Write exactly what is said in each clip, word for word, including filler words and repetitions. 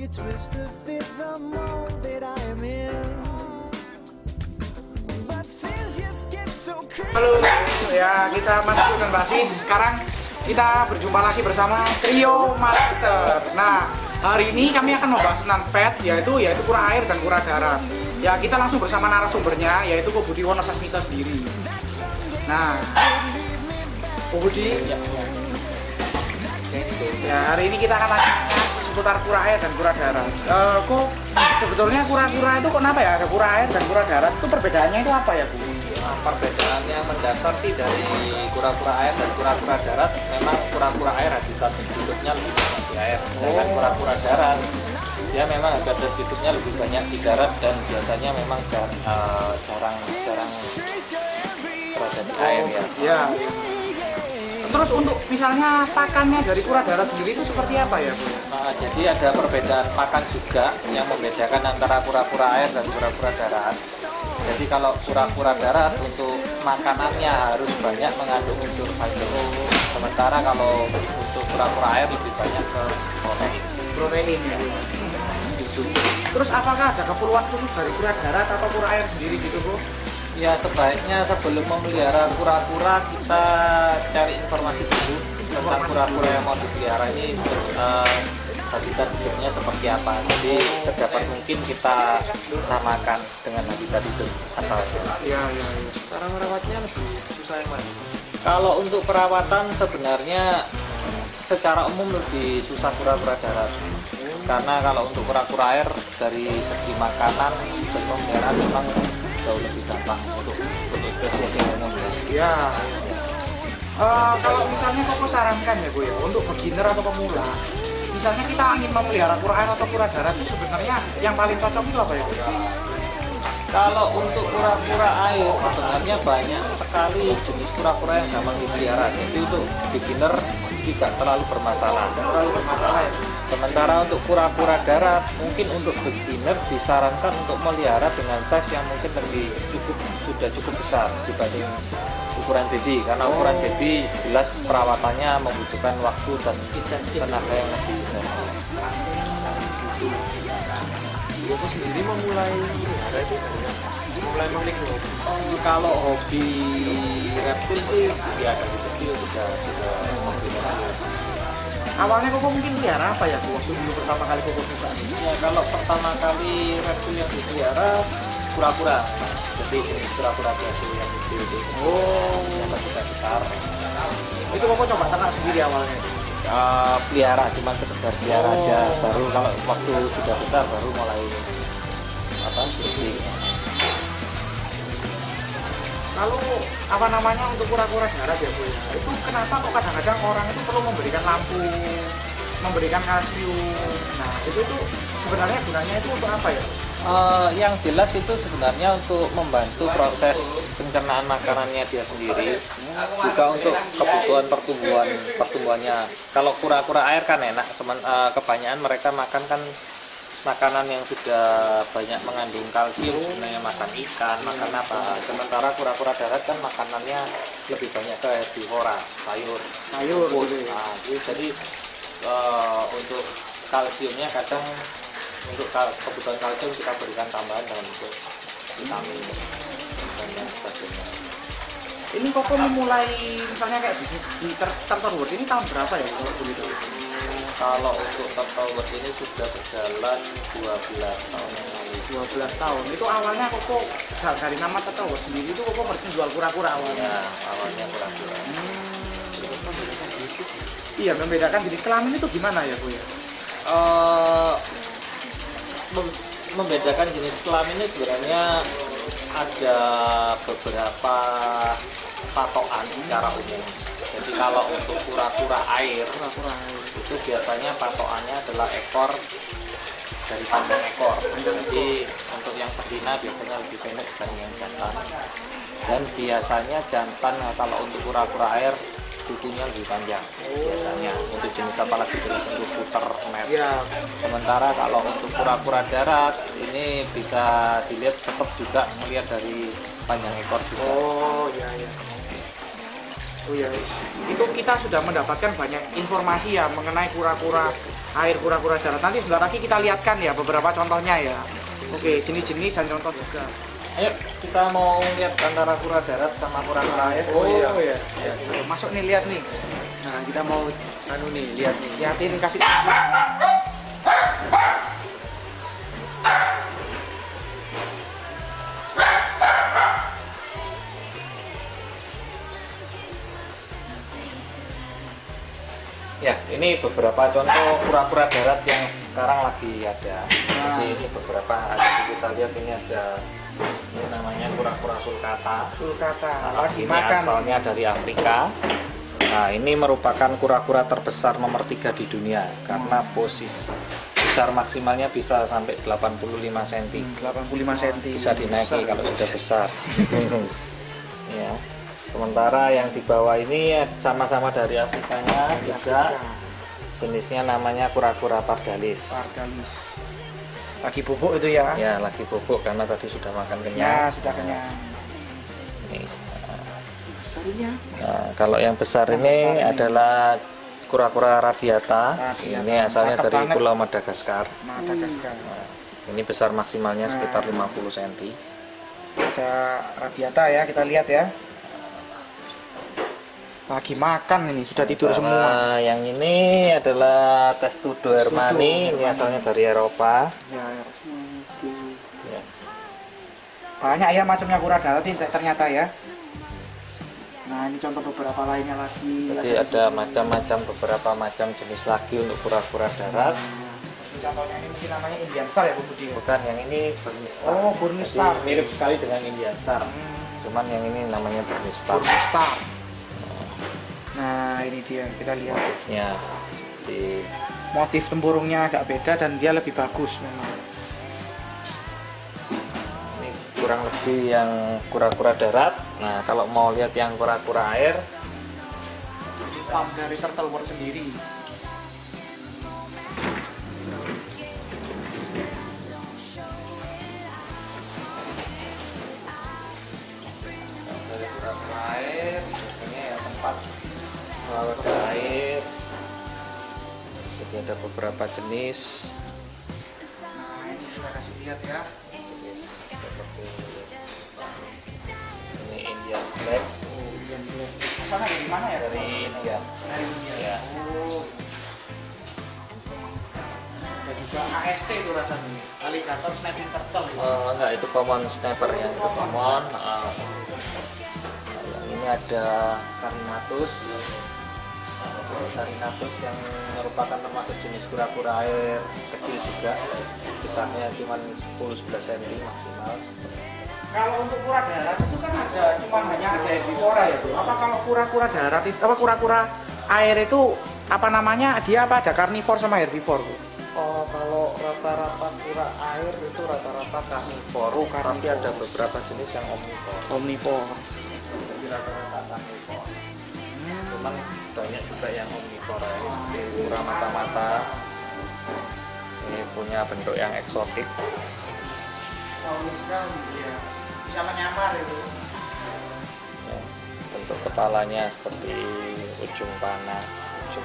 Halo, ya kita masuk dengan basis. Sekarang kita berjumpa lagi bersama trio Master. Nah, hari ini kami akan membahas tentang pet, yaitu yaitu kura air dan kura darat. Ya, kita langsung bersama narasumbernya, yaitu Ko Budi Wonosasmito sendiri. Nah, Ko Budi, ya, ya hari ini kita akan tanya seputar kura air dan kura darat. Uh, kok sebetulnya kura-kura itu kok kenapa ya ada kura air dan kura darat? Itu perbedaannya itu apa ya, Bu? Nah, perbedaannya mendasar sih dari kura-kura air dan kura-kura darat. Memang kura-kura air habitat hidupnya lebih banyak di air, sedangkan Oh. kura-kura darat dia memang habitat hidupnya lebih banyak di darat dan biasanya memang jar, uh, jarang jarang berada di air ya. Ya. Terus untuk misalnya pakannya dari kura darat sendiri itu seperti apa ya, Bu? Nah, jadi ada perbedaan pakan juga yang membedakan antara kura-kura air dan kura-kura darat. Jadi kalau kura-kura darat untuk makanannya harus banyak mengandung unsur fiber. Sementara kalau untuk kura-kura air lebih banyak ke protein. Protein ya. Gitu. Terus apakah ada keperluan khusus dari kura darat atau kura air sendiri gitu, Bu? Ya sebaiknya sebelum memelihara kura-kura kita cari informasi dulu tentang kura-kura yang mau dipelihara ini uh, habitat hidupnya seperti apa. Jadi sedapat mungkin kita samakan dengan habitat hidup asalnya. Iya, iya, iya. Cara merawatnya lebih susah yang mana? Kalau untuk perawatan sebenarnya secara umum lebih susah kura-kura darat. Karena kalau untuk kura-kura air dari segi makanan dan pemeliharaan memang jauh lebih gampang untuk untuk spesies yang umum. Ya. Uh, kalau misalnya Koko sarankan ya, Bu ya, untuk beginner atau pemula, misalnya kita ingin memelihara kura air atau kura darat itu sebenarnya yang paling cocok itu apa ya, Bu? Kalau untuk kura-kura air sebenarnya banyak sekali jenis kura-kura yang gampang dipelihara. Jadi untuk beginner tidak terlalu bermasalah. Terlalu bermasalah ya. Sementara untuk kura-kura darat mungkin untuk beginner disarankan untuk melihara dengan size yang mungkin lebih cukup sudah cukup besar dibanding ukuran baby, karena ukuran baby jelas perawatannya membutuhkan waktu dan tenaga yang lebih intensif. Aku sendiri memulai ada itu mulai memiliki hobi. Kalau hobi reptil sih ya dari kecil sudah sudah memiliki. Awalnya Koko mungkin pelihara apa ya, Bu? Waktu dulu pertama kali Koko suka. Ya kalau pertama kali reptil yang dipelihara kura-kura. Jadi jenis kura-kura biasa yang kecil itu. Oh, yang besar besar. Itu Koko coba ternak sendiri awalnya. Uh, pelihara cuma sekedar pelihara Oh. aja, baru kalau waktu sudah besar baru mulai apa sih. Lalu apa namanya untuk kura-kura darat ya, Bu? Itu kenapa kok kadang-kadang orang itu perlu memberikan lampu, memberikan kalsium. Nah, itu tuh sebenarnya gunanya itu untuk apa ya? Uh, yang jelas itu sebenarnya untuk membantu proses pencernaan makanannya dia sendiri, juga untuk kebutuhan pertumbuhan pertumbuhannya. Kalau kura-kura air kan enak, semen, uh, kebanyakan mereka makan kan makanan yang sudah banyak mengandung kalsium, sebenarnya makan ikan, makan apa. Sementara kura-kura darat kan makanannya lebih banyak ke herbivora, sayur, Sayur. rumput. Gitu ya. Nah, jadi uh, untuk kalsiumnya kadang untuk kebutuhan kalsium kita berikan tambahan dalam bentuk vitamin dan lain sebagainya. Ini Koko memulai misalnya kayak bisnis di Turtle World ini tahun berapa ya, kalau begitu? Kalau untuk Turtle World ini sudah berjalan dua belas tahun yang lalu. dua belas tahun. Itu awalnya Koko dari nama Turtle World sendiri itu Koko berjual kura-kura awalnya. Ya, awalnya kura-kura. Hmm. Iya, membedakan jenis kelamin itu gimana ya, Bu ya? Uh, mem- membedakan jenis kelaminnya sebenarnya ada beberapa patokan secara umum. Jadi kalau untuk kura-kura air, Kura-kura air. itu biasanya patokannya adalah ekor dari panjang ekor. Jadi untuk yang betina biasanya lebih pendek dibanding yang jantan. Dan biasanya jantan kalau untuk kura-kura air kukunya lebih panjang biasanya untuk jenis apalagi jenis untuk puter net. Ya. Sementara kalau untuk kura-kura darat ini bisa dilihat tetap juga melihat dari panjang ekor juga. Oh, ya ya. Oh ya, itu kita sudah mendapatkan banyak informasi ya mengenai kura-kura air, kura-kura darat. Nanti sebentar lagi kita lihatkan ya beberapa contohnya ya. Oke, jenis-jenis dan contoh juga. Ayo kita mau lihat antara kura darat sama kura-kura air. Oh iya. Ya. Ya. Masuk nih, lihat nih. Nah, kita mau anu nih, lihat nih. Lihatin, kasih. Ya, ini beberapa contoh kura-kura darat yang sekarang lagi ada. Nah. Jadi ini beberapa ada, kita lihat ini ada, ini namanya kura-kura sulcata. Sulcata. Nah, Lagi ini makan. asalnya dari Afrika. Nah, ini merupakan kura-kura terbesar nomor tiga di dunia karena posisi besar maksimalnya bisa sampai delapan puluh lima sentimeter. delapan puluh lima sentimeter. Bisa dinaiki kalau sudah besar. Ya. Sementara yang di bawah ini sama-sama dari Afrikanya juga. Jenisnya namanya kura-kura pardalis. Pardalis. Lagi bubuk itu ya? Ya, lagi bubuk karena tadi sudah makan Ya, kenyang. sudah kenyang. Ini. Besarnya. Nah, kalau yang besar Yang ini besar ini. adalah kura-kura radiata. Radiata. Ini asalnya Cakep dari banget. Pulau Madagaskar. Madagaskar. Nah, ini besar maksimalnya Nah. sekitar lima puluh sentimeter. Ada radiata ya, kita lihat ya. Lagi makan ini, sudah tidur semua. Nah, yang ini adalah Testudo hermani, ini asalnya dari Eropa. Ya, ya. Ya. Banyak ya macamnya kura darat ini ternyata ya. Nah, ini contoh beberapa lainnya lagi. Jadi ada macam-macam beberapa macam jenis lagi untuk kura-kura darat. Nah, ini contohnya ini mungkin namanya Indian Star ya Bu Budi. Bukan, yang ini Burmese. Oh, Burmese Star. Jadi mirip sekali dengan Indian Star. Hmm, Cuman yang ini namanya Burmese Star. Burmese Star. Nah, ini dia, kita lihat Motifnya seperti motif tempurungnya agak beda dan dia lebih bagus memang. ini kurang lebih yang kura-kura darat. Nah, kalau mau lihat yang kura-kura air, Ini farm dari Turtle World sendiri. dari kura-kura air, biasanya ya tempat selalu ada air. Jadi ada beberapa jenis. Nah, ini kita kasih lihat ya. Jenis seperti ini Indian Black Asalnya dari mana ya? dari India. Dari India. Ya. Oh. Ada juga A S T itu rasanya. Alligator snapping turtle. Oh, enggak, itu common snapper ya, itu common. Nah, yang ini ada Carinatus. Carinatus yang merupakan termasuk jenis kura-kura air kecil juga. Besarnya cuma sepuluh sampai sebelas sentimeter maksimal. Kalau untuk kura darat itu kan ada cuma hanya ada herbivora ya, Bu. Apa kalau kura-kura darat itu apa kura-kura air itu apa namanya? Dia apa ada karnivor sama herbivor, Bu? Oh, kalau rata-rata kura air itu rata-rata karnivor, Oh, karnivor. tapi ada beberapa jenis yang omnivor. Omnivor. Jadi rata-rata karnivor. Cuman banyak juga yang omnivor ya, seperti kura mata-mata. Ini punya bentuk yang eksotik. Oh, ini sekali ya. Bisa menyamar itu. Ya, bentuk kepalanya seperti ujung panah, ujung.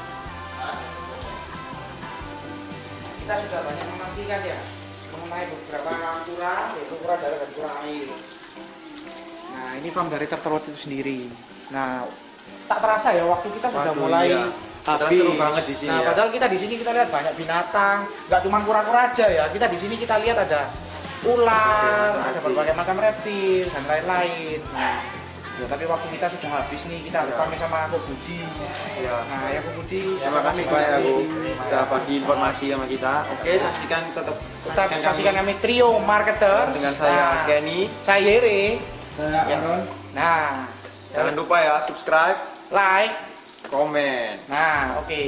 Kita sudah banyak mengerti kan ya mengenai beberapa kura, yaitu kura darat dan kura air. Nah, ini farm dari Turtle World itu sendiri. Nah, tak terasa ya waktu kita sudah Waduh, mulai iya. habis. Seru banget di sini Nah, ya. padahal kita di sini kita lihat banyak binatang, nggak cuma kura-kura aja ya. Kita di sini kita lihat ada ular, ada berbagai macam reptil dan lain-lain. Nah, ya tapi waktu kita sudah habis nih, kita harus pamit sama Ko Budi. Ya. Nah, ya Ko Budi. Terima kasih banyak Bu sudah bagi informasi sama kita. Oke, saksikan tetap Tetap saksikan kami Trio Marketer dengan saya Nah, Kenny. saya Yere. Saya Aaron. Nah, Jangan lupa ya subscribe, like. komen. Nah, oke.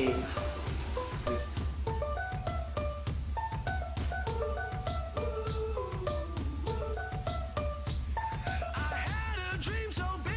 dream so big.